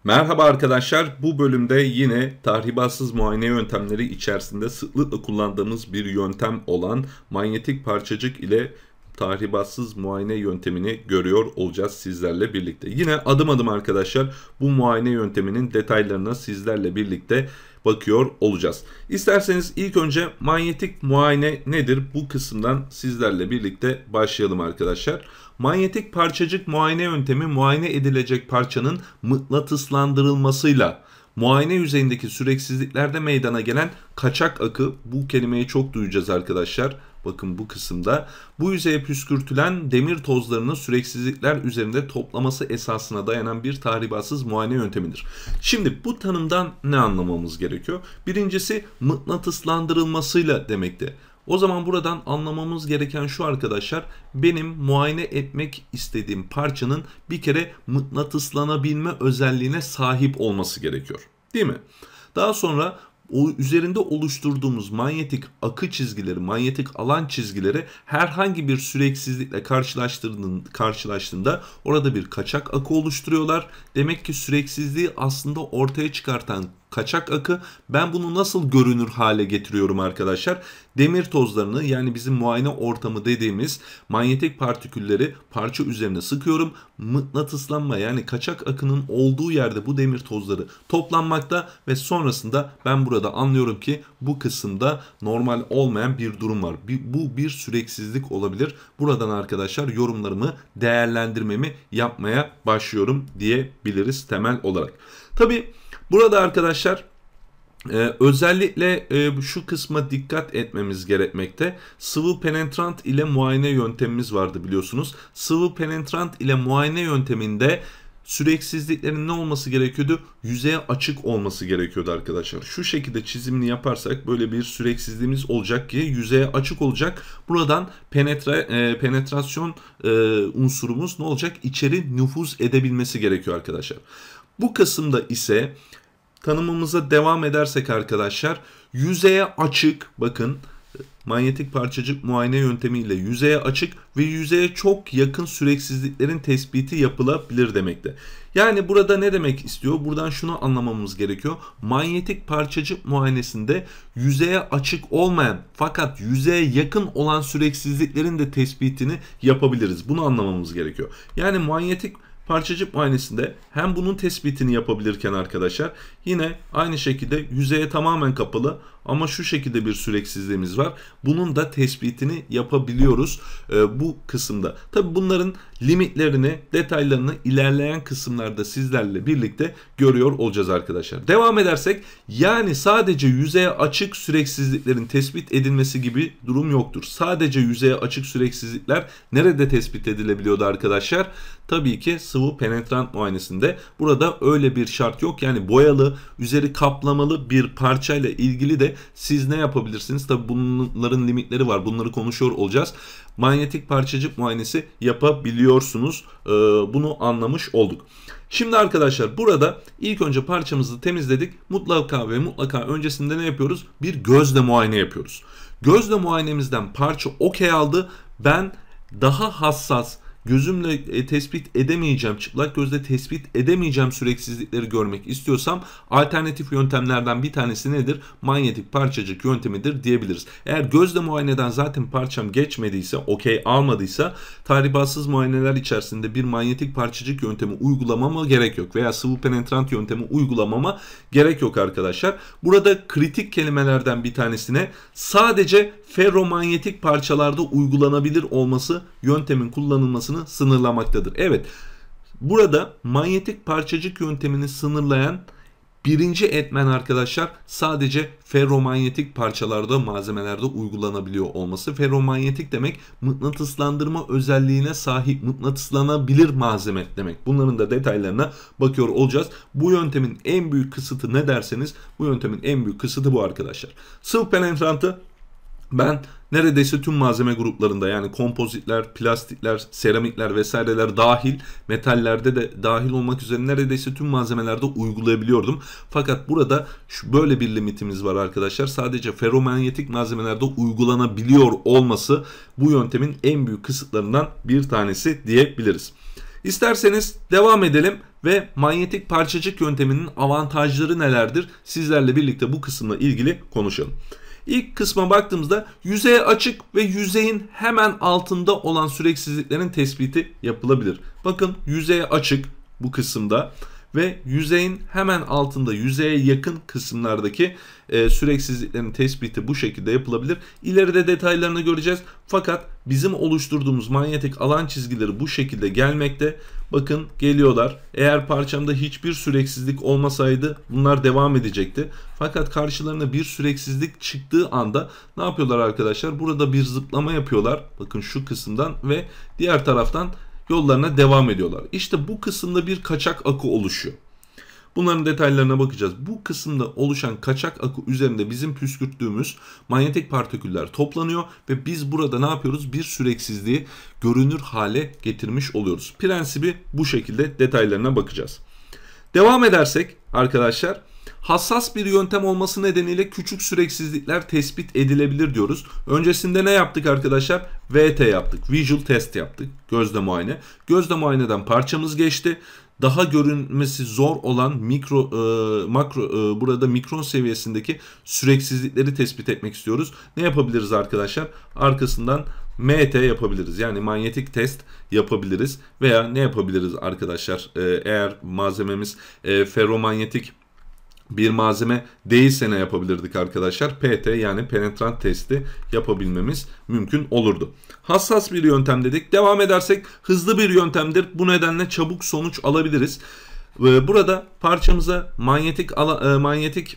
Merhaba arkadaşlar, bu bölümde yine tahribatsız muayene yöntemleri içerisinde sıklıkla kullandığımız bir yöntem olan manyetik parçacık ile tahribatsız muayene yöntemini görüyor olacağız sizlerle birlikte. Yine adım adım arkadaşlar bu muayene yönteminin detaylarına sizlerle birlikte bakıyor olacağız. İsterseniz ilk önce manyetik muayene nedir? Bu kısımdan sizlerle birlikte başlayalım arkadaşlar. Manyetik parçacık muayene yöntemi muayene edilecek parçanın mıknatıslandırılmasıyla muayene yüzeyindeki süreksizliklerde meydana gelen kaçak akı, bu kelimeyi çok duyacağız arkadaşlar. Bakın bu kısımda bu yüzeye püskürtülen demir tozlarının süreksizlikler üzerinde toplaması esasına dayanan bir tahribatsız muayene yöntemidir. Şimdi bu tanımdan ne anlamamız gerekiyor? Birincisi mıknatıslandırılmasıyla demekti. O zaman buradan anlamamız gereken şu arkadaşlar, benim muayene etmek istediğim parçanın bir kere mıknatıslanabilme özelliğine sahip olması gerekiyor. Değil mi? Daha sonra o üzerinde oluşturduğumuz manyetik akı çizgileri, manyetik alan çizgileri herhangi bir süreksizlikle karşılaştığında orada bir kaçak akı oluşturuyorlar. Demek ki süreksizliği aslında ortaya çıkartan kaçak akı. Ben bunu nasıl görünür hale getiriyorum arkadaşlar? Demir tozlarını, yani bizim muayene ortamı dediğimiz manyetik partikülleri parça üzerine sıkıyorum. Mıknatıslanma, yani kaçak akının olduğu yerde bu demir tozları toplanmakta ve sonrasında ben burada anlıyorum ki bu kısımda normal olmayan bir durum var. Bu bir süreksizlik olabilir. Buradan arkadaşlar yorumlarımı, değerlendirmemi yapmaya başlıyorum diyebiliriz temel olarak. Tabii burada arkadaşlar özellikle şu kısma dikkat etmemiz gerekmekte. Sıvı penetrant ile muayene yöntemimiz vardı biliyorsunuz. Sıvı penetrant ile muayene yönteminde süreksizliklerin ne olması gerekiyordu? Yüzeye açık olması gerekiyordu arkadaşlar. Şu şekilde çizimini yaparsak böyle bir süreksizliğimiz olacak ki yüzeye açık olacak. Buradan penetrasyon unsurumuz ne olacak? İçeri nüfuz edebilmesi gerekiyor arkadaşlar. Bu kısımda ise tanımımıza devam edersek arkadaşlar, yüzeye açık, bakın manyetik parçacık muayene yöntemiyle yüzeye açık ve yüzeye çok yakın süreksizliklerin tespiti yapılabilir demekte. Yani burada ne demek istiyor? Buradan şunu anlamamız gerekiyor. Manyetik parçacık muayenesinde yüzeye açık olmayan fakat yüzeye yakın olan süreksizliklerin de tespitini yapabiliriz. Bunu anlamamız gerekiyor. Yani manyetik parçacık muayenesinde hem bunun tespitini yapabilirken arkadaşlar yine aynı şekilde yüzeye tamamen kapalı ama şu şekilde bir süreksizliğimiz var. Bunun da tespitini yapabiliyoruz bu kısımda. Tabi bunların limitlerini, detaylarını ilerleyen kısımlarda sizlerle birlikte görüyor olacağız arkadaşlar. Devam edersek, yani sadece yüzeye açık süreksizliklerin tespit edilmesi gibi durum yoktur. Sadece yüzeye açık süreksizlikler nerede tespit edilebiliyordu arkadaşlar? Tabii ki sıvı penetrant muayenesinde. Burada öyle bir şart yok. Yani boyalı, üzeri kaplamalı bir parçayla ilgili de siz ne yapabilirsiniz? Tabii bunların limitleri var. Bunları konuşuyor olacağız. Manyetik parçacık muayenesi yapabiliyorsunuz. Bunu anlamış olduk. Şimdi arkadaşlar burada ilk önce parçamızı temizledik. Mutlaka ve mutlaka öncesinde ne yapıyoruz? Bir gözle muayene yapıyoruz. Gözle muayenemizden parça okey aldı. Ben daha hassas, gözümle tespit edemeyeceğim, çıplak gözle tespit edemeyeceğim süreksizlikleri görmek istiyorsam alternatif yöntemlerden bir tanesi nedir? Manyetik parçacık yöntemidir diyebiliriz. Eğer gözle muayeneden zaten parçam geçmediyse, okey almadıysa tahribatsız muayeneler içerisinde bir manyetik parçacık yöntemi uygulamama gerek yok veya sıvı penetrant yöntemi uygulamama gerek yok arkadaşlar. Burada kritik kelimelerden bir tanesine sadece ferromanyetik parçalarda uygulanabilir olması yöntemin kullanılmasını sınırlamaktadır. Evet, burada manyetik parçacık yöntemini sınırlayan birinci etmen arkadaşlar sadece ferromanyetik parçalarda, malzemelerde uygulanabiliyor olması. Ferromanyetik demek mıknatıslandırma özelliğine sahip, mıknatıslanabilir malzeme demek. Bunların da detaylarına bakıyor olacağız. Bu yöntemin en büyük kısıtı ne derseniz, bu yöntemin en büyük kısıtı bu arkadaşlar. Sıvı penetrantı ben neredeyse tüm malzeme gruplarında, yani kompozitler, plastikler, seramikler vesaireler dahil, metallerde de dahil olmak üzere neredeyse tüm malzemelerde uygulayabiliyordum. Fakat burada böyle bir limitimiz var arkadaşlar. Sadece ferromanyetik malzemelerde uygulanabiliyor olması bu yöntemin en büyük kısıtlarından bir tanesi diyebiliriz. İsterseniz devam edelim ve manyetik parçacık yönteminin avantajları nelerdir? Sizlerle birlikte bu kısımla ilgili konuşalım. İlk kısma baktığımızda yüzeye açık ve yüzeyin hemen altında olan süreksizliklerin tespiti yapılabilir. Bakın yüzeye açık bu kısımda ve yüzeyin hemen altında yüzeye yakın kısımlardaki süreksizliklerin tespiti bu şekilde yapılabilir. İleride detaylarını göreceğiz. Fakat bizim oluşturduğumuz manyetik alan çizgileri bu şekilde gelmekte. Bakın geliyorlar. Eğer parçamda hiçbir süreksizlik olmasaydı bunlar devam edecekti. Fakat karşılarına bir süreksizlik çıktığı anda ne yapıyorlar arkadaşlar? Burada bir zıplama yapıyorlar. Bakın şu kısımdan ve diğer taraftan yollarına devam ediyorlar. İşte bu kısımda bir kaçak akı oluşuyor. Bunların detaylarına bakacağız. Bu kısımda oluşan kaçak akı üzerinde bizim püskürttüğümüz manyetik partiküller toplanıyor ve biz burada ne yapıyoruz? Bir süreksizliği görünür hale getirmiş oluyoruz. Prensibi bu şekilde, detaylarına bakacağız. Devam edersek arkadaşlar, hassas bir yöntem olması nedeniyle küçük süreksizlikler tespit edilebilir diyoruz. Öncesinde ne yaptık arkadaşlar? VT yaptık. Visual test yaptık. Gözle muayene. Gözle muayeneden parçamız geçti. Daha görünmesi zor olan burada mikron seviyesindeki süreksizlikleri tespit etmek istiyoruz. Ne yapabiliriz arkadaşlar? Arkasından MT yapabiliriz. Yani manyetik test yapabiliriz. Veya ne yapabiliriz arkadaşlar? Eğer malzememiz ferromanyetik bir malzeme değilse ne yapabilirdik arkadaşlar? PT yani penetrant testi yapabilmemiz mümkün olurdu. Hassas bir yöntem dedik. Devam edersek hızlı bir yöntemdir. Bu nedenle çabuk sonuç alabiliriz. Burada parçamıza manyetik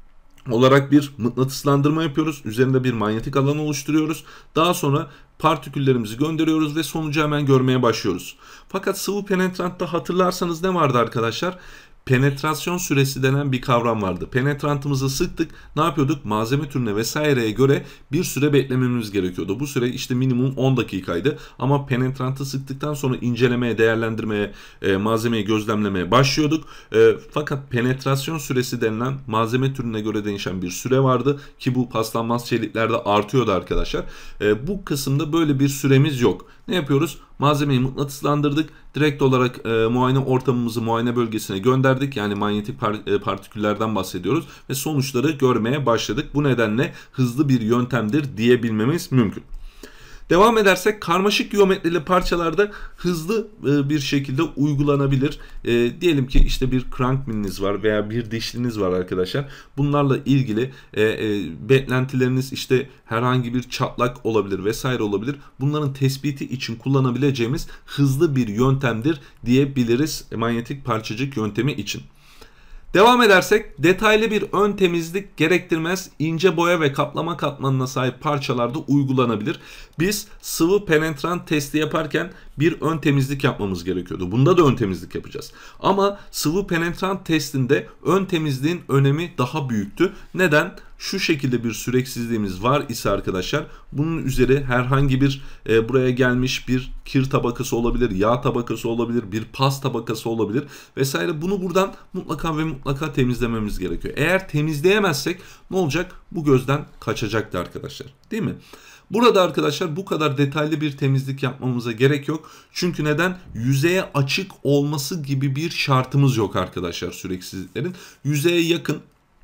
olarak bir mıknatıslandırma yapıyoruz. Üzerinde bir manyetik alan oluşturuyoruz. Daha sonra partiküllerimizi gönderiyoruz ve sonucu hemen görmeye başlıyoruz. Fakat sıvı penetrantta hatırlarsanız ne vardı arkadaşlar? Penetrasyon süresi denen bir kavram vardı. Penetrantımızı sıktık. Ne yapıyorduk? Malzeme türüne vesaireye göre bir süre beklememiz gerekiyordu. Bu süre işte minimum 10 dakikaydı. Ama penetrantı sıktıktan sonra incelemeye, değerlendirmeye, malzemeyi gözlemlemeye başlıyorduk. Fakat penetrasyon süresi denilen malzeme türüne göre değişen bir süre vardı. Ki bu paslanmaz çeliklerde artıyordu arkadaşlar. Bu kısımda böyle bir süremiz yok. Ne yapıyoruz? Malzemeyi mıknatıslandırdık. Direkt olarak muayene ortamımızı muayene bölgesine gönderdik. Yani manyetik partiküllerden bahsediyoruz. Ve sonuçları görmeye başladık. Bu nedenle hızlı bir yöntemdir diyebilmemiz mümkün. Devam edersek karmaşık geometrili parçalarda hızlı bir şekilde uygulanabilir. Diyelim ki işte bir crank miliniz var veya bir dişliniz var arkadaşlar. Bunlarla ilgili beklentileriniz işte herhangi bir çatlak olabilir vesaire olabilir. Bunların tespiti için kullanabileceğimiz hızlı bir yöntemdir diyebiliriz manyetik parçacık yöntemi için. Devam edersek detaylı bir ön temizlik gerektirmez, ince boya ve kaplama katmanına sahip parçalarda uygulanabilir. Biz sıvı penetrant testi yaparken bir ön temizlik yapmamız gerekiyordu. Bunda da ön temizlik yapacağız. Ama sıvı penetrant testinde ön temizliğin önemi daha büyüktü. Neden? Şu şekilde bir süreksizliğimiz var ise arkadaşlar, bunun üzeri herhangi bir buraya gelmiş bir kir tabakası olabilir, yağ tabakası olabilir, bir pas tabakası olabilir vesaire. Bunu buradan mutlaka ve mutlaka temizlememiz gerekiyor. Eğer temizleyemezsek ne olacak? Bu gözden kaçacaktı arkadaşlar. Değil mi? Burada arkadaşlar bu kadar detaylı bir temizlik yapmamıza gerek yok. Çünkü neden? Yüzeye açık olması gibi bir şartımız yok arkadaşlar süreksizliklerin. Yüzeye yakın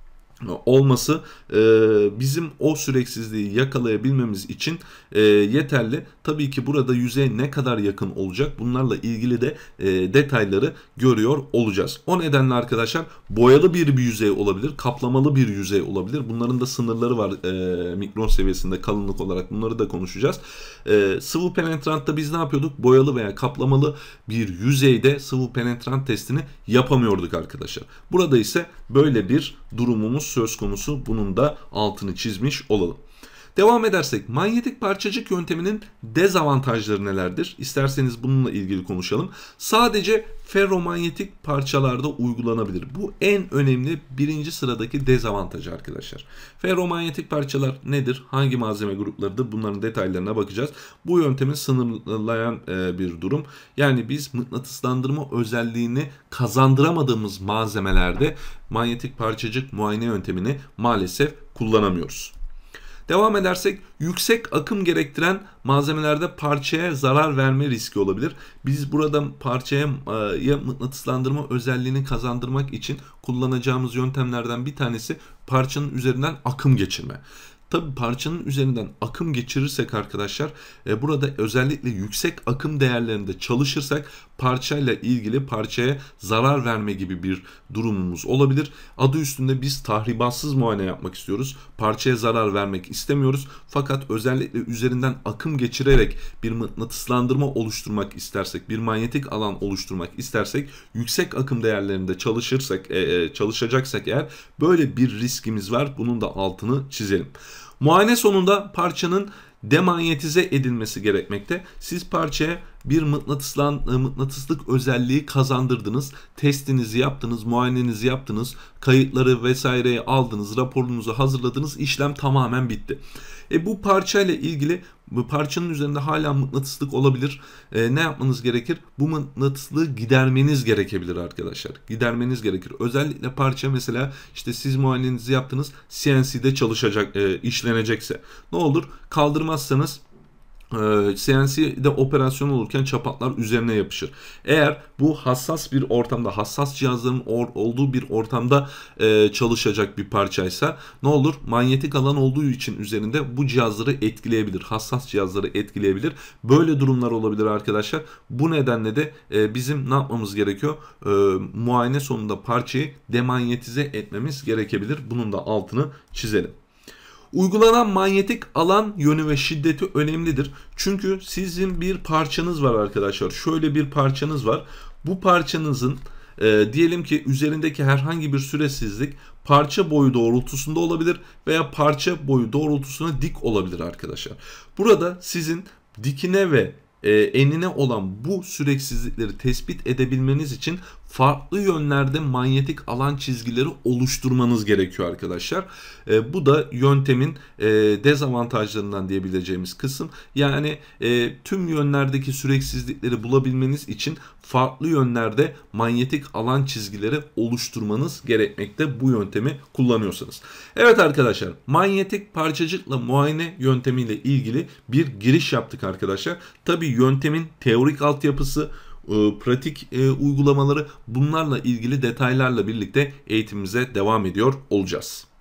olması bizim o süreksizliği yakalayabilmemiz için yeterli. Tabii ki burada yüzeye ne kadar yakın olacak, bunlarla ilgili de detayları görüyor olacağız. O nedenle arkadaşlar boyalı bir yüzey olabilir, kaplamalı bir yüzey olabilir. Bunların da sınırları var mikron seviyesinde kalınlık olarak, bunları da konuşacağız. Sıvı penetrantta biz ne yapıyorduk? Boyalı veya kaplamalı bir yüzeyde sıvı penetrant testini yapamıyorduk arkadaşlar. Burada ise böyle bir durumumuz söz konusu. Bunun da altını çizmiş olalım. Devam edersek manyetik parçacık yönteminin dezavantajları nelerdir? İsterseniz bununla ilgili konuşalım. Sadece ferromanyetik parçalarda uygulanabilir. Bu en önemli birinci sıradaki dezavantajı arkadaşlar. Ferromanyetik parçalar nedir? Hangi malzeme gruplarıdır? Bunların detaylarına bakacağız. Bu yöntemi sınırlayan bir durum. Yani biz mıknatıslandırma özelliğini kazandıramadığımız malzemelerde manyetik parçacık muayene yöntemini maalesef kullanamıyoruz. Devam edersek yüksek akım gerektiren malzemelerde parçaya zarar verme riski olabilir. Biz burada parçaya mıknatıslandırma özelliğini kazandırmak için kullanacağımız yöntemlerden bir tanesi parçanın üzerinden akım geçirme. Tabi parçanın üzerinden akım geçirirsek arkadaşlar burada özellikle yüksek akım değerlerinde çalışırsak parçayla ilgili parçaya zarar verme gibi bir durumumuz olabilir. Adı üstünde biz tahribatsız muayene yapmak istiyoruz. Parçaya zarar vermek istemiyoruz. Fakat özellikle üzerinden akım geçirerek bir mıknatıslandırma oluşturmak istersek, bir manyetik alan oluşturmak istersek yüksek akım değerlerinde çalışacaksak eğer böyle bir riskimiz var. Bunun da altını çizelim. Muayene sonunda parçanın demanyetize edilmesi gerekmekte. Siz parçaya bir mıknatıslık özelliği kazandırdınız, testinizi yaptınız, muayenenizi yaptınız, kayıtları vesaireyi aldınız, raporunuzu hazırladınız, işlem tamamen bitti. Bu parçayla ilgili bu parçanın üzerinde hala mıknatıslık olabilir. Ne yapmanız gerekir? Bu mıknatıslığı gidermeniz gerekebilir arkadaşlar. Gidermeniz gerekir. Özellikle parça mesela işte siz muayenenizi yaptınız, CNC'de çalışacak, işlenecekse ne olur? Kaldırmazsanız CNC'de operasyon olurken çapaklar üzerine yapışır. Eğer bu hassas bir ortamda, hassas cihazların olduğu bir ortamda çalışacak bir parçaysa ne olur? Manyetik alan olduğu için üzerinde bu cihazları etkileyebilir. Hassas cihazları etkileyebilir. Böyle durumlar olabilir arkadaşlar. Bu nedenle de bizim ne yapmamız gerekiyor? Muayene sonunda parçayı demanyetize etmemiz gerekebilir. Bunun da altını çizelim. Uygulanan manyetik alan yönü ve şiddeti önemlidir. Çünkü sizin bir parçanız var arkadaşlar. Şöyle bir parçanız var. Bu parçanızın diyelim ki üzerindeki herhangi bir süresizlik parça boyu doğrultusunda olabilir veya parça boyu doğrultusuna dik olabilir arkadaşlar. Burada sizin dikine ve enine olan bu süreksizlikleri tespit edebilmeniz için farklı yönlerde manyetik alan çizgileri oluşturmanız gerekiyor arkadaşlar. Bu da yöntemin dezavantajlarından diyebileceğimiz kısım. Yani tüm yönlerdeki süreksizlikleri bulabilmeniz için farklı yönlerde manyetik alan çizgileri oluşturmanız gerekmekte bu yöntemi kullanıyorsanız. Evet arkadaşlar, manyetik parçacıkla muayene yöntemiyle ilgili bir giriş yaptık arkadaşlar. Tabii yöntemin teorik altyapısı, pratik uygulamaları bunlarla ilgili detaylarla birlikte eğitimimize devam ediyor olacağız.